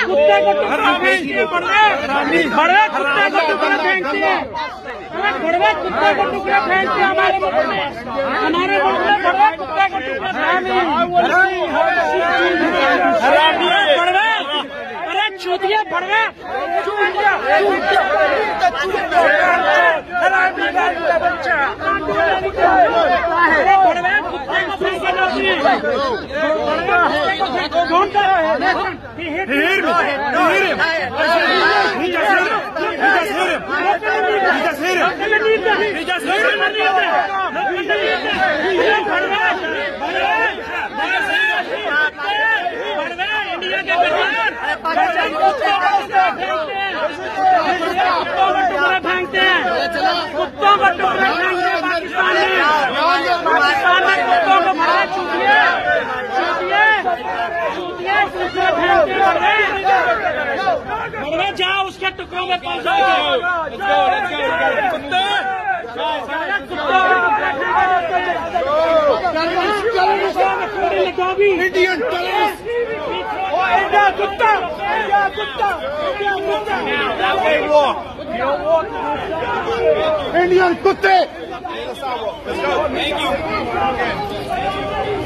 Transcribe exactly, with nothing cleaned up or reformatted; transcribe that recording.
कुत्ते को टुकड़ा फेंकती है, बड़वे बड़वे कुत्ते को टुकड़ा फेंकती है, बड़वे कुत्ते को टुकड़ा फेंकती है हमारे मुल्क में, हमारे मुल्क में बड़वे कुत्ते को टुकड़ा फेंकती है। बड़वे अरे चूतिया बड़वे चूतिया बच्चा बड़वे कुत्ते को फेंके जाती है। इंडिया के फेंकते हैं, कुत्तों का टुकड़ा फेंकते हैं पाकिस्तान में, पाकिस्तान में कुत्तों को मारा चूतिए चूतिए चूतिए कुत्ते फेंकते हैं। जाओ उसके टुकड़ों में पहुंचाओ कुत्ते इंडियन इंडिया कुत्ता इंडिया कुत्ता इंडियन कुत्ते।